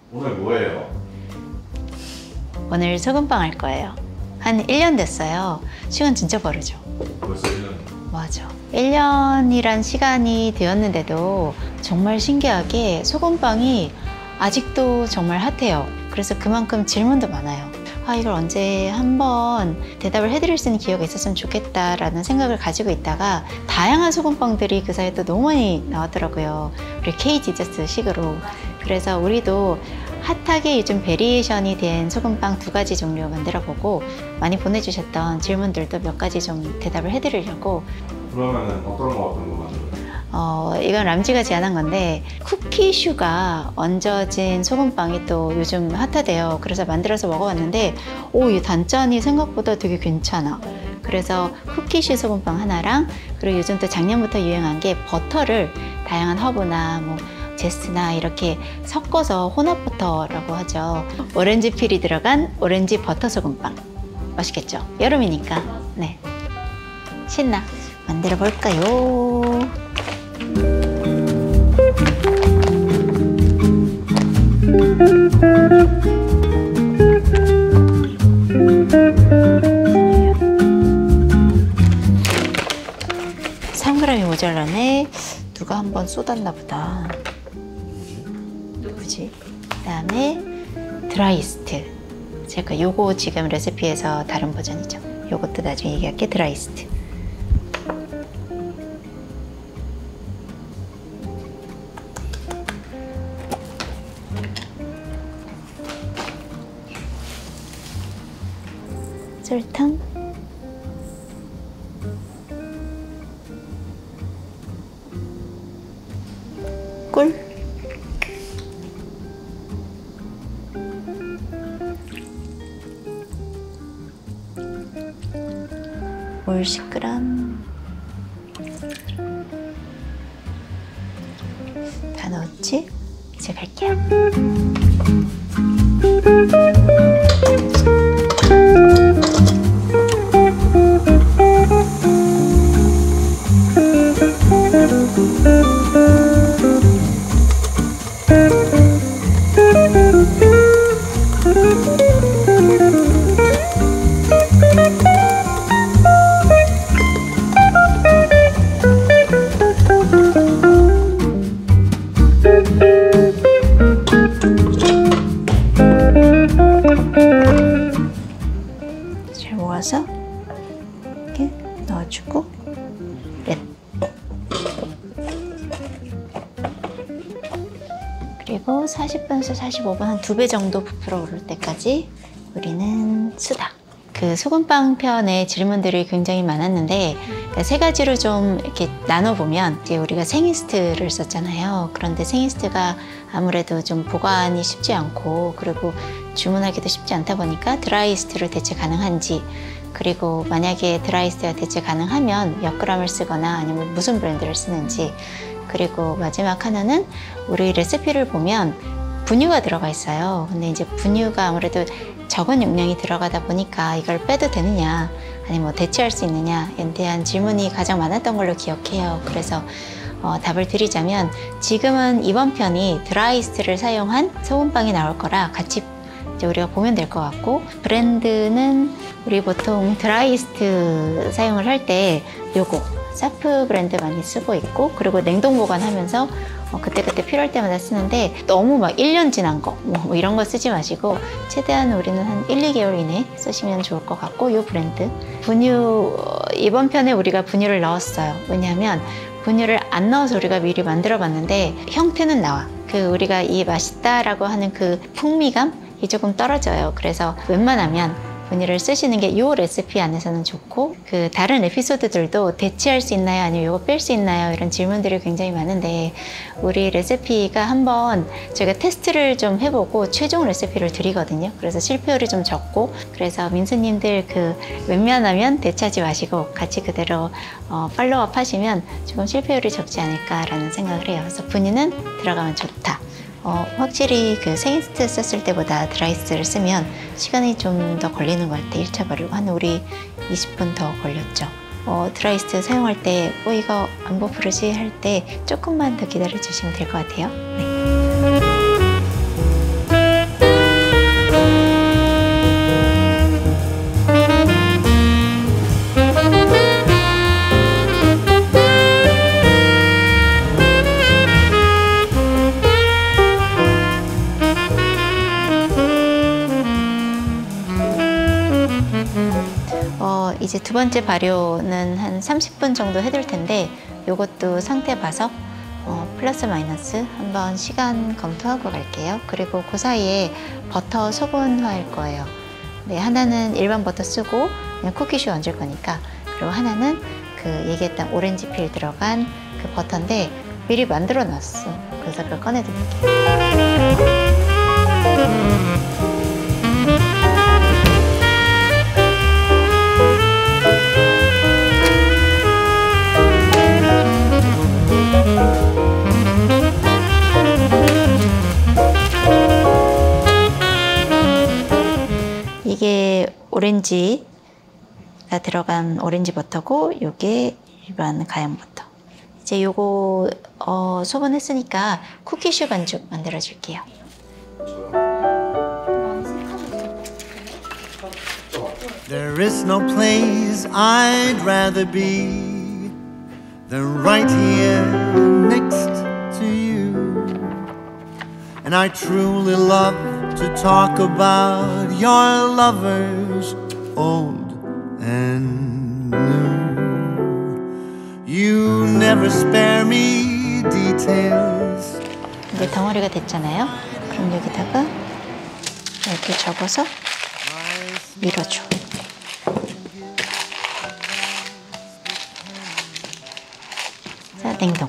오늘 뭐예요? 오늘 소금빵 할 거예요. 한 1년 됐어요. 시간 진짜 빠르죠? 벌써 1년. 맞아. 1년이란 시간이 되었는데도 정말 신기하게 소금빵이 아직도 정말 핫해요. 그래서 그만큼 질문도 많아요. 아, 이걸 언제 한번 대답을 해드릴 수 있는 기회가 있었으면 좋겠다라는 생각을 가지고 있다가 다양한 소금빵들이 그 사이에 또 너무 많이 나왔더라고요. 우리 K-디저트 식으로. 그래서 우리도 핫하게 요즘 베리에이션이 된 소금빵 2가지 종류 만들어 보고 많이 보내주셨던 질문들도 몇 가지 좀 대답을 해드리려고. 그러면은 어떤 거 만들어요? 이건 람지가 제안한 건데 쿠키슈가 얹어진 소금빵이 또 요즘 핫하대요. 그래서 만들어서 먹어봤는데 이 단짠이 생각보다 되게 괜찮아. 그래서 쿠키슈 소금빵 하나랑, 그리고 요즘 또 작년부터 유행한 게 버터를 다양한 허브나 뭐 제스나 이렇게 섞어서 혼합 버터라고 하죠. 오렌지 필이 들어간 오렌지 버터 소금빵. 맛있겠죠? 여름이니까. 네, 신나. 만들어 볼까요? (3g이) 모자라네. 누가 한번 쏟았나 보다. 누구지? 그다음에 드라이스트. 제가 요거 지금 레시피에서 다른 버전이죠. 요것도 나중에 얘기할게. 드라이스트. 설탕, 꿀, 물 10g, 다 넣었지? 이제 갈게요. 잘 모아서 이렇게 넣어주고, 그리고 40분에서 45분, 한 2배 정도 부풀어 오를 때까지 우리는 수다. 그 소금빵 편의 질문들이 굉장히 많았는데 3가지로 좀 이렇게 나눠보면, 이제 우리가 생이스트를 썼잖아요. 그런데 생이스트가 아무래도 좀 보관이 쉽지 않고, 그리고 주문하기도 쉽지 않다 보니까 드라이이스트로 대체 가능한지, 그리고 만약에 드라이이스트가 대체 가능하면 몇 g을 쓰거나 아니면 무슨 브랜드를 쓰는지, 그리고 마지막 하나는 우리 레시피를 보면 분유가 들어가 있어요. 근데 이제 분유가 아무래도 적은 용량이 들어가다 보니까 이걸 빼도 되느냐, 아니면 뭐 대체할 수 있느냐에 대한 질문이 가장 많았던 걸로 기억해요. 그래서 답을 드리자면, 지금은 이번 편이 드라이이스트를 사용한 소금빵이 나올 거라 같이 이제 우리가 보면 될 것 같고, 브랜드는 우리 보통 드라이이스트 사용을 할 때 요거 사프 브랜드 많이 쓰고 있고, 그리고 냉동 보관하면서 그때그때 필요할 때마다 쓰는데, 너무 막 1년 지난 거 뭐 이런 거 쓰지 마시고 최대한 우리는 한 1~2개월 이내 쓰시면 좋을 것 같고, 요 브랜드 분유, 이번 편에 우리가 분유를 넣었어요. 왜냐하면 분유를 안 넣어서 우리가 미리 만들어 봤는데 형태는 나와. 그 우리가 이 맛있다라고 하는 그 풍미감이 조금 떨어져요. 그래서 웬만하면 분유를 쓰시는 게 이 레시피 안에서는 좋고, 그 다른 에피소드들도 대체할 수 있나요? 아니면 이거 뺄 수 있나요? 이런 질문들이 굉장히 많은데, 우리 레시피가 한번 저희가 테스트를 좀 해보고 최종 레시피를 드리거든요. 그래서 실패율이 좀 적고, 그래서 민수님들 그 웬만하면 대체하지 마시고 같이 그대로 팔로우업 하시면 조금 실패율이 적지 않을까라는 생각을 해요. 그래서 분유는 들어가면 좋다. 확실히 그 생이스트 썼을 때보다 드라이스를 쓰면 시간이 좀 더 걸리는 것 같아요. 1차 버리고 한 우리 20분 더 걸렸죠. 드라이스트 사용할 때 이거 안 부풀으지 할 때 조금만 더 기다려 주시면 될 것 같아요. 네. 이제 두 번째 발효는 한 30분 정도 해둘 텐데 요것도 상태 봐서 플러스 마이너스 한번 시간 검토하고 갈게요. 그리고 그 사이에 버터 소분화할 거예요. 네, 하나는 일반 버터 쓰고 그냥 쿠키슈 얹을 거니까, 그리고 하나는 그 얘기했던 오렌지 필 들어간 그 버터인데 미리 만들어 놨어. 그래서 그걸 꺼내 드릴게요. 이게 오렌지가 들어간 오렌지 버터고, 요게 일반 가양 버터. 이제 요거 소분했으니까 쿠키슈 반죽 만들어 줄게요. There is no place I'd rather be than right here next to you. And I truly love to talk about your lovers, old and new. You never spare me details. 이제 덩어리가 됐잖아요. 그럼 여기다가 이렇게 접어서 밀어줘. 자, 냉동.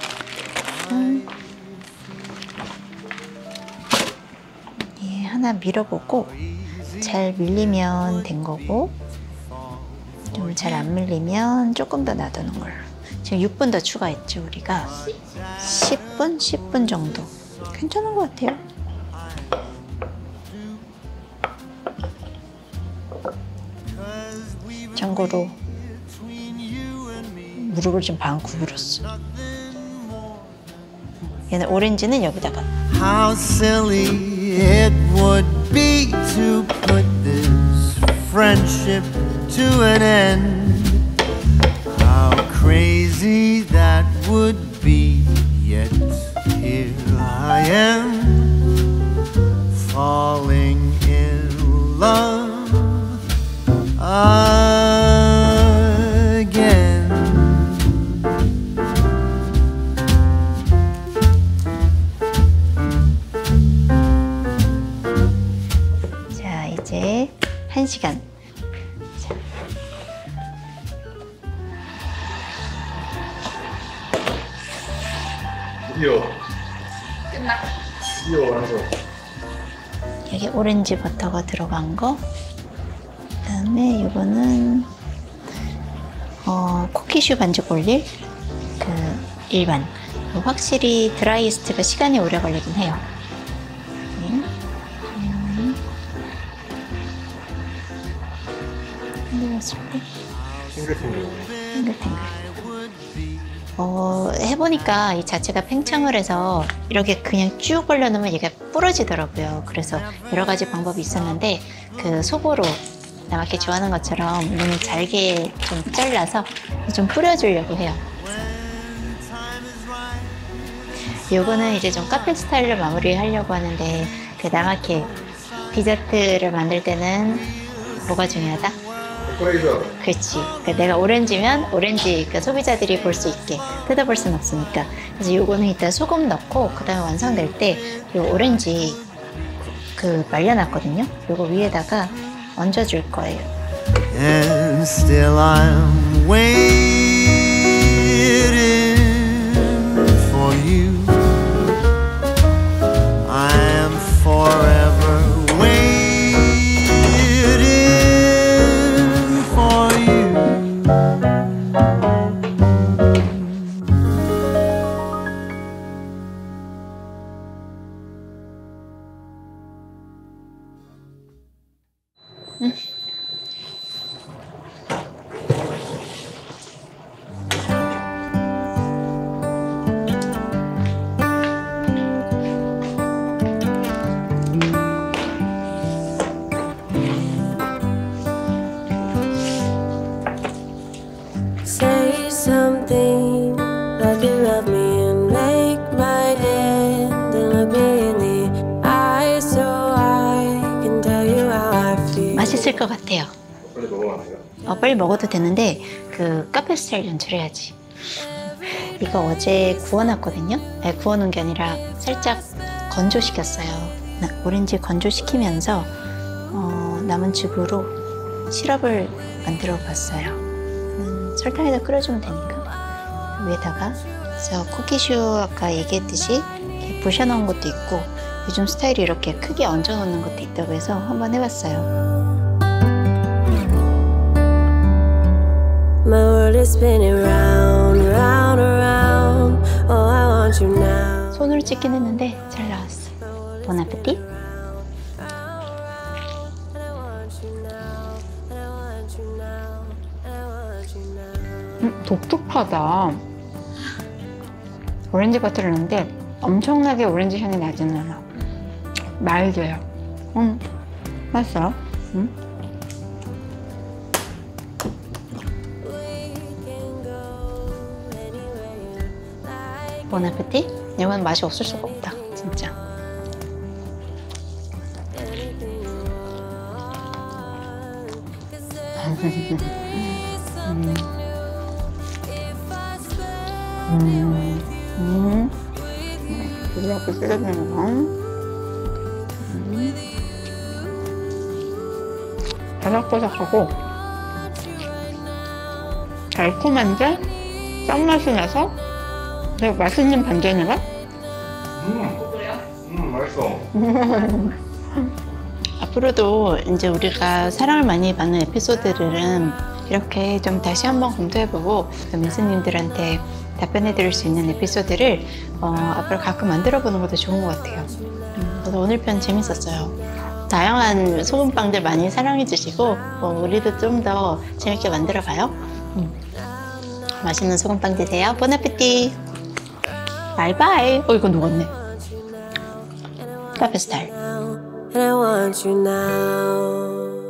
하나 밀어보고 잘 밀리면 된 거고, 좀 잘 안 밀리면 조금 더 놔두는 걸로. 지금 6분 더 추가했죠, 우리가. 10분 정도. 괜찮은 것 같아요. 참고로 무릎을 좀 반 구부렸어. 얘는 오렌지는 여기다가. How silly it would be to put this friendship to an end. How crazy that would be. Yet here I am, falling in love again. 자, 이제 1시간. 자. 드디어 드디어 완성. 여기 오렌지 버터가 들어간 거. 그다음에 이거는 쿠키슈 반죽 올릴 그 일반. 확실히 드라이이스트가 시간이 오래 걸리긴 해요. 흔들었을 때 탱글탱글. 해보니까 이 자체가 팽창을 해서 이렇게 그냥 쭉 벌려놓으면 얘가 부러지더라고요. 그래서 여러 가지 방법이 있었는데, 그 속으로 나맣게 좋아하는 것처럼 눈을 잘게 좀 잘라서 좀 뿌려주려고 해요. 요거는 이제 좀 카페 스타일로 마무리하려고 하는데, 그 나맣게 디저트를 만들 때는 뭐가 중요하다? 데코레이션. 그렇지. 그러니까 내가 오렌지면 오렌지, 그러니까 소비자들이 볼 수 있게 뜯어볼 수는 없으니까. 그래서 요거는 이따 소금 넣고 그다음에 완성될 때 요 오렌지 그 말려놨거든요. 요거 위에다가 얹어줄 거예요. And still I'm waiting for you. I am forever waiting for you. Say something like you love me and make my hand and look me in the eyes so I can tell you how I feel. 맛있을 것 같아요. 빨리 먹으면 안 돼요? 빨리 먹어도 되는데 그 카페 스타일 연출해야지. 이거 어제 구워놨거든요. 아니, 구워놓은 게 아니라 살짝 건조시켰어요. 오렌지 건조시키면서 남은 즙으로 시럽을 만들어 봤어요. 설탕에다 끓여주면 되니까 위에다가. 그래서 쿠키슈 아까 얘기했듯이 이렇게 부셔놓은 것도 있고 요즘 스타일이 이렇게 크게 얹어놓는 것도 있다고 해서 한번 해봤어요. My world is spinning round, round, around. Oh, I want you now. 손으로 찍긴 했는데 잘 나왔어. 본 아페티. 독특하다. 오렌지 버터를 넣는데 엄청나게 오렌지 향이 나지는 않아. 마일드해요. 맛있어요. 본 아페티? 이건 맛이 없을 수가 없다, 진짜. 부드럽게 썰어주는 거. 바삭바삭하고 달콤한데 짠맛이 나서 되게 맛있는 반전이가? 맛있어. 앞으로도 이제 우리가 사랑을 많이 받는 에피소드들은 이렇게 좀 다시 한번 검토해보고 민수님들한테 답변해드릴 수 있는 에피소드를 앞으로 가끔 만들어보는 것도 좋은 것 같아요. 그래서 오늘 편 재밌었어요. 다양한 소금빵들 많이 사랑해주시고 우리도 좀 더 재밌게 만들어봐요. 맛있는 소금빵 드세요. 본 아페티. 바이바이. 이거 녹았네. 카페 스타일. And I want you now.